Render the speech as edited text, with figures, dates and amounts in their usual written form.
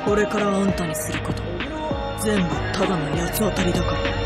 これからあんたにすること全部ただの八つ当たりだから。